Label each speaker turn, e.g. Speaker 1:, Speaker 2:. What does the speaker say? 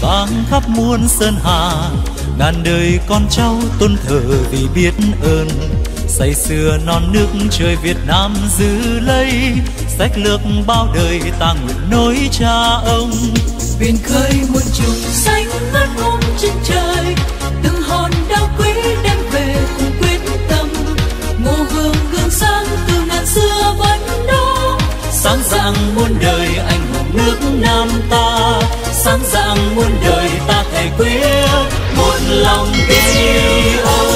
Speaker 1: vang khắp muôn sơn hà. Ngàn đời con cháu tôn thờ vì biết ơn, say xưa non nước trời Việt Nam giữ lấy. Sách lược bao đời ta nguyện nối cha ông.
Speaker 2: Biển khơi muôn trùng xanh ngát ôm trên trời, từng hòn đá quý đem về cùng quyết tâm. Ngô hương gương sáng từ ngàn xưa vẫn đó,
Speaker 1: Sáng rạng muôn đời anh hùng nước Nam ta. Sáng rạng muôn đời ta thề quyết một lòng tin yêu.